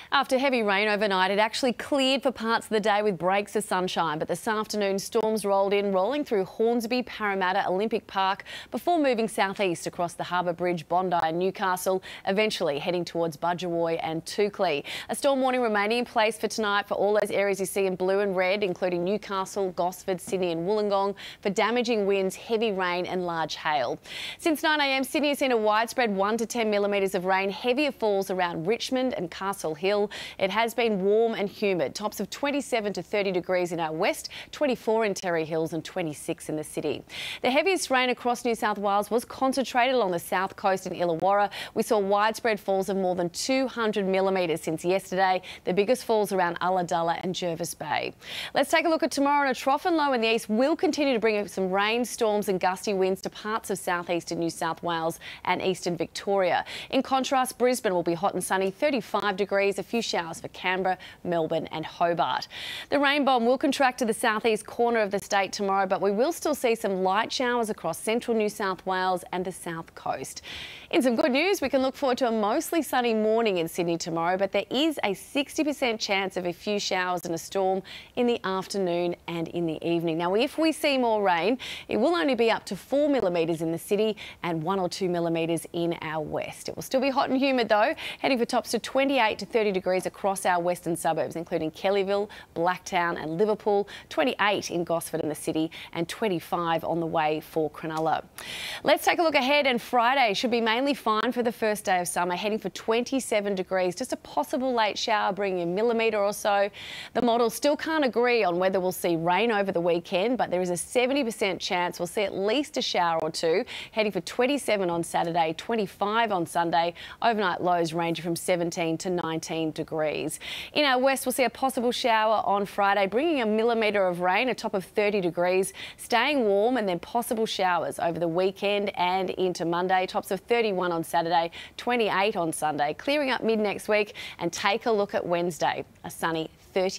After heavy rain overnight, it actually cleared for parts of the day with breaks of sunshine. But this afternoon, storms rolled in, rolling through Hornsby, Parramatta, Olympic Park, before moving southeast across the Harbour Bridge, Bondi and Newcastle, eventually heading towards Budgewoi and Toukley. A storm warning remaining in place for tonight for all those areas you see in blue and red, including Newcastle, Gosford, Sydney and Wollongong, for damaging winds, heavy rain and large hail. Since 9 a.m, Sydney has seen a widespread 1 to 10 millimetres of rain. Heavier falls around Richmond and Castle Hill. It has been warm and humid. Tops of 27 to 30 degrees in our west, 24 in Terry Hills and 26 in the city. The heaviest rain across New South Wales was concentrated along the south coast in Illawarra. We saw widespread falls of more than 200 millimetres since yesterday. The biggest falls around Ulladulla and Jervis Bay. Let's take a look at tomorrow. And a trough and low in the east will continue to bring some rain, storms and gusty winds to parts of southeastern New South Wales and eastern Victoria. In contrast, Brisbane will be hot and sunny, 35 degrees, a few showers for Canberra, Melbourne and Hobart. The rain bomb will contract to the southeast corner of the state tomorrow, but we will still see some light showers across central New South Wales and the south coast. In some good news, we can look forward to a mostly sunny morning in Sydney tomorrow, but there is a 60% chance of a few showers and a storm in the afternoon and in the evening. Now, if we see more rain, it will only be up to 4 millimetres in the city and 1 or 2 millimetres in our west. It will still be hot and humid though, heading for tops to 28 to 30 degrees across our western suburbs, including Kellyville, Blacktown and Liverpool, 28 in Gosford and the city and 25 on the way for Cronulla. Let's take a look ahead, and Friday should be mainly fine for the first day of summer, heading for 27 degrees. Just a possible late shower bringing a millimetre or so. The models still can't agree on whether we'll see rain over the weekend, but there is a 70% chance we'll see at least a shower or two, heading for 27 on Saturday, 25 on Sunday. Overnight lows ranging from 17 to 19 degrees. In our west, we'll see a possible shower on Friday, bringing a millimetre of rain, a top of 30 degrees, staying warm, and then possible showers over the weekend and into Monday. Tops of 31 on Saturday, 28 on Sunday, clearing up mid next week. And take a look at Wednesday, a sunny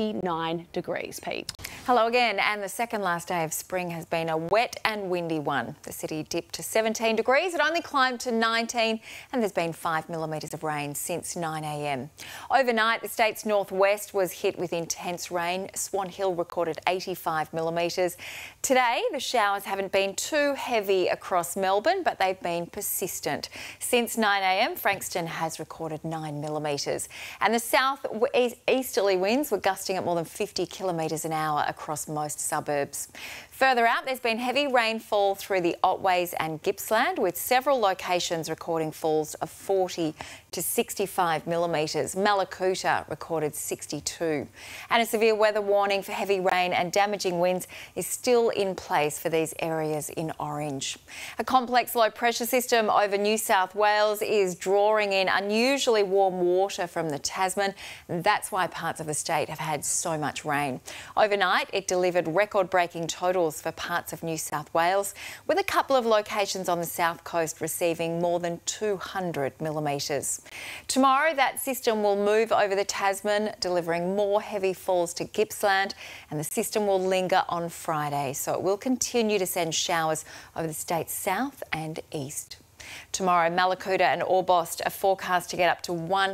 39 degrees, Pete. Hello again, and the second last day of spring has been a wet and windy one. The city dipped to 17 degrees, it only climbed to 19, and there's been 5 millimetres of rain since 9 a.m. Overnight, the state's northwest was hit with intense rain. Swan Hill recorded 85 millimetres. Today, the showers haven't been too heavy across Melbourne, but they've been persistent. Since 9 a.m, Frankston has recorded 9 millimetres. And the south easterly winds were gusting at more than 50 kilometres an hour across most suburbs. Further out, there's been heavy rainfall through the Otways and Gippsland, with several locations recording falls of 40 to 65 millimetres. Mallacoota recorded 62. And a severe weather warning for heavy rain and damaging winds is still in place for these areas in orange. A complex low pressure system over New South Wales is drawing in unusually warm water from the Tasman, and that's why parts of the state have had so much rain. Overnight, it delivered record-breaking totals for parts of New South Wales, with a couple of locations on the south coast receiving more than 200 millimetres. Tomorrow, that system will move over the Tasman, delivering more heavy falls to Gippsland, and the system will linger on Friday, so it will continue to send showers over the state's south and east. Tomorrow, Mallacoota and Orbost are forecast to get up to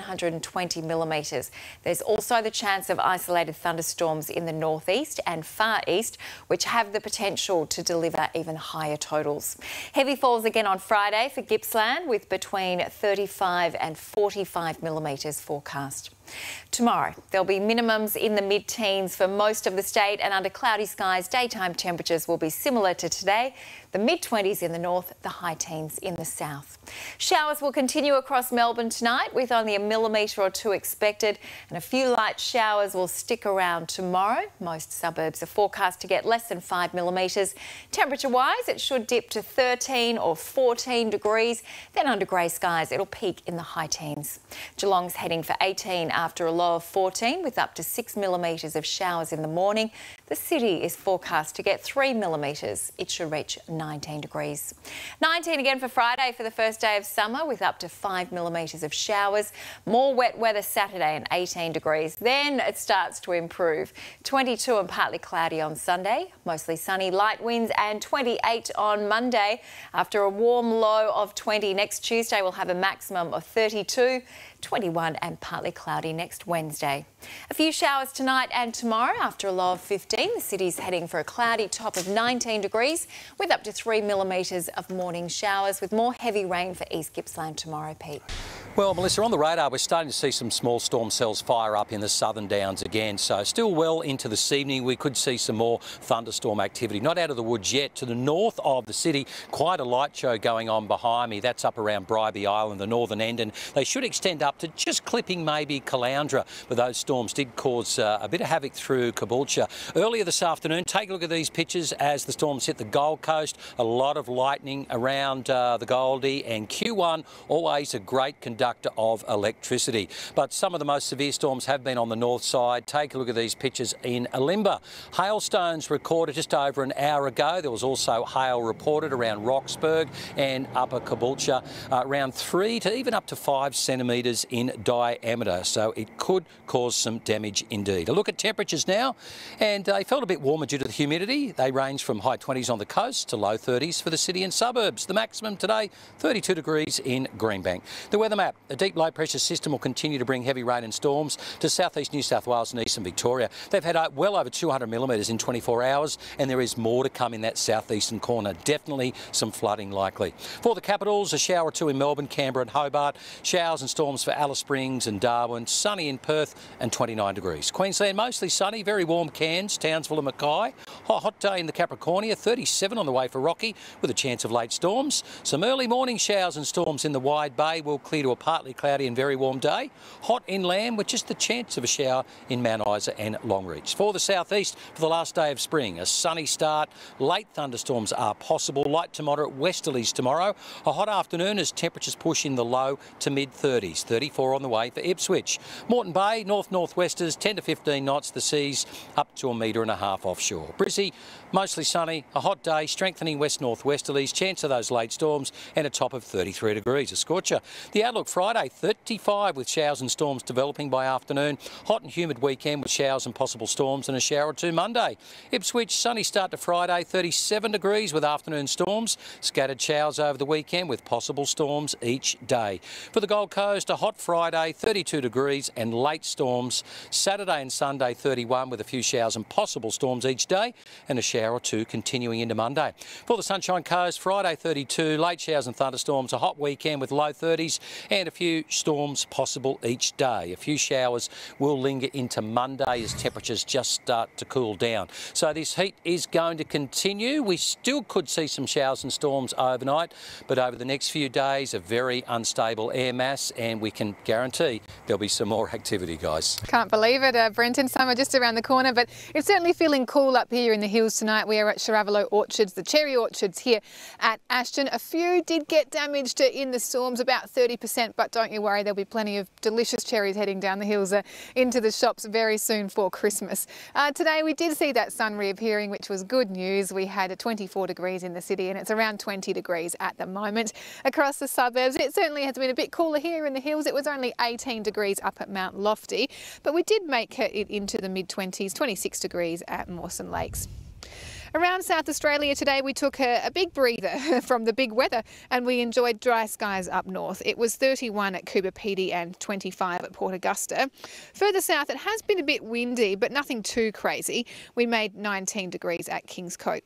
120 millimetres. There's also the chance of isolated thunderstorms in the northeast and far east, which have the potential to deliver even higher totals. Heavy falls again on Friday for Gippsland, with between 35 and 45 millimetres forecast. Tomorrow, there'll be minimums in the mid-teens for most of the state, and under cloudy skies, daytime temperatures will be similar to today. The mid-20s in the north, the high teens in the south. Showers will continue across Melbourne tonight, with only a millimetre or two expected, and a few light showers will stick around tomorrow. Most suburbs are forecast to get less than 5 millimetres. Temperature-wise, it should dip to 13 or 14 degrees. Then under grey skies, it'll peak in the high teens. Geelong's heading for 18 after a low of 14, with up to 6 millimetres of showers in the morning. The city is forecast to get 3 millimetres. It should reach 19 degrees. 19 again for Friday for the first day of summer, with up to 5 millimetres of showers. More wet weather Saturday and 18 degrees. Then it starts to improve. 22 and partly cloudy on Sunday, mostly sunny, light winds, and 28 on Monday. After a warm low of 20 next Tuesday, we'll have a maximum of 32. 21 and partly cloudy next Wednesday. A few showers tonight and tomorrow after a low of 15. The city's heading for a cloudy top of 19 degrees with up to 3 millimetres of morning showers with more heavy rain for East Gippsland tomorrow, Pete. Well, Melissa, on the radar, we're starting to see some small storm cells fire up in the southern downs again. So still well into this evening, we could see some more thunderstorm activity. Not out of the woods yet. To the north of the city, quite a light show going on behind me. That's up around Bribie Island, the northern end, and they should extend up to just clipping maybe Caloundra. But those storms did cause a bit of havoc through Caboolture. Earlier this afternoon, take a look at these pictures as the storms hit the Gold Coast. A lot of lightning around the Goldie, and Q1 always a great conductor of electricity. But some of the most severe storms have been on the north side. Take a look at these pictures in Alimba. Hailstones recorded just over an hour ago. There was also hail reported around Roxburgh and Upper Caboolture, around 3 to even up to 5 centimetres in diameter. So it could cause some damage indeed. A look at temperatures now, and they felt a bit warmer due to the humidity. They range from high 20s on the coast to low 30s for the city and suburbs. The maximum today, 32 degrees in Greenbank. The weather map. A deep low pressure system will continue to bring heavy rain and storms to southeast New South Wales and eastern Victoria. They've had well over 200 millimetres in 24 hours, and there is more to come in that southeastern corner. Definitely some flooding likely. For the capitals, a shower or two in Melbourne, Canberra and Hobart. Showers and storms for Alice Springs and Darwin. Sunny in Perth and 29 degrees. Queensland mostly sunny, very warm Cairns, Townsville and Mackay. Hot day in the Capricornia, 37 on the way for Rocky with a chance of late storms. Some early morning showers and storms in the Wide Bay will clear to a partly cloudy and very warm day. Hot inland with just the chance of a shower in Mount Isa and Longreach. For the southeast, for the last day of spring, a sunny start. Late thunderstorms are possible. Light to moderate westerlies tomorrow. A hot afternoon as temperatures push in the low to mid 30s. 34 on the way for Ipswich. Moreton Bay, north-northwesters, 10 to 15 knots. The seas up to 1.5 metres offshore. Brizzy, mostly sunny. A hot day, strengthening west-northwesterlies. Chance of those late storms and a top of 33 degrees. A scorcher. The outlook Friday, 35 with showers and storms developing by afternoon. Hot and humid weekend with showers and possible storms and a shower or two Monday. Ipswich, sunny start to Friday, 37 degrees with afternoon storms. Scattered showers over the weekend with possible storms each day. For the Gold Coast, a hot Friday, 32 degrees and late storms. Saturday and Sunday, 31 with a few showers and possible storms each day and a shower or two continuing into Monday. For the Sunshine Coast, Friday, 32, late showers and thunderstorms. A hot weekend with low 30s and a few storms possible each day. A few showers will linger into Monday as temperatures just start to cool down. So this heat is going to continue. We still could see some showers and storms overnight, but over the next few days, a very unstable air mass, and we can guarantee there'll be some more activity, guys. Can't believe it, Brenton. Summer just around the corner, but it's certainly feeling cool up here in the hills tonight. We are at Sharavalo Orchards, the cherry orchards here at Ashton. A few did get damaged in the storms, about 30%, but don't you worry, there'll be plenty of delicious cherries heading down the hills into the shops very soon for Christmas. Today we did see that sun reappearing, which was good news. We had 24 degrees in the city and it's around 20 degrees at the moment across the suburbs. It certainly has been a bit cooler here in the hills. It was only 18 degrees up at Mount Lofty, but we did make it into the mid-20s, 26 degrees at Mawson Lakes. Around South Australia today, we took a big breather from the big weather and we enjoyed dry skies up north. It was 31 at Coober Pedy and 25 at Port Augusta. Further south, it has been a bit windy, but nothing too crazy. We made 19 degrees at Kings Cote.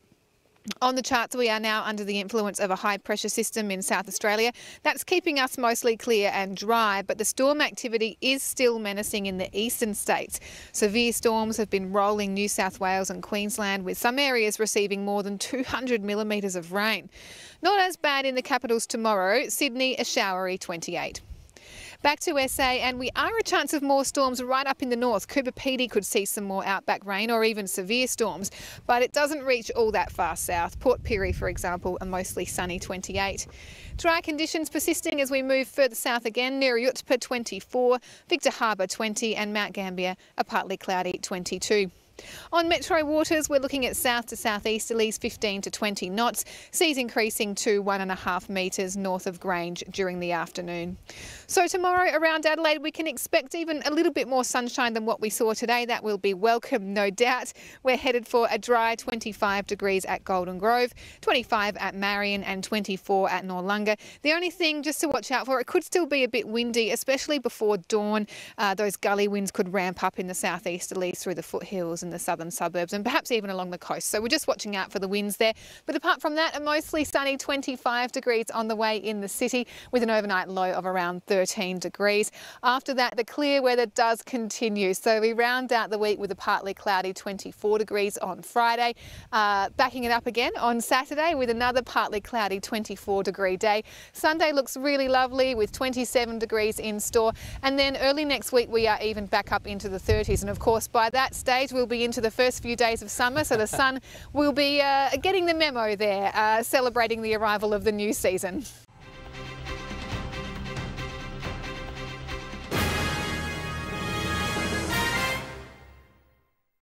On the charts, we are now under the influence of a high pressure system in South Australia. That's keeping us mostly clear and dry, but the storm activity is still menacing in the eastern states. Severe storms have been rolling New South Wales and Queensland, with some areas receiving more than 200 millimetres of rain. Not as bad in the capitals tomorrow. Sydney, a showery 28. Back to SA, and we are a chance of more storms right up in the north. Coober Pedy could see some more outback rain or even severe storms, but it doesn't reach all that far south. Port Pirie, for example, a mostly sunny 28. Dry conditions persisting as we move further south again. Nirrayutpa 24, Victor Harbour 20 and Mount Gambier a partly cloudy 22. On metro waters, we're looking at south to southeasterlies 15 to 20 knots, seas increasing to 1.5 metres north of Grange during the afternoon. So tomorrow around Adelaide, we can expect even a little bit more sunshine than what we saw today. That will be welcome, no doubt. We're headed for a dry 25 degrees at Golden Grove, 25 at Marion and 24 at Noarlunga. The only thing just to watch out for, it could still be a bit windy, especially before dawn. Those gully winds could ramp up in the southeasterlies through the foothills and the southern suburbs and perhaps even along the coast. So we're just watching out for the winds there. But apart from that, a mostly sunny 25 degrees on the way in the city with an overnight low of around 13 degrees. After that, the clear weather does continue. So we round out the week with a partly cloudy 24 degrees on Friday, backing it up again on Saturday with another partly cloudy 24-degree day. Sunday looks really lovely with 27 degrees in store. And then early next week, we are even back up into the 30s. And of course, by that stage, we'll be into the first few days of summer. So the sun will be getting the memo there, celebrating the arrival of the new season.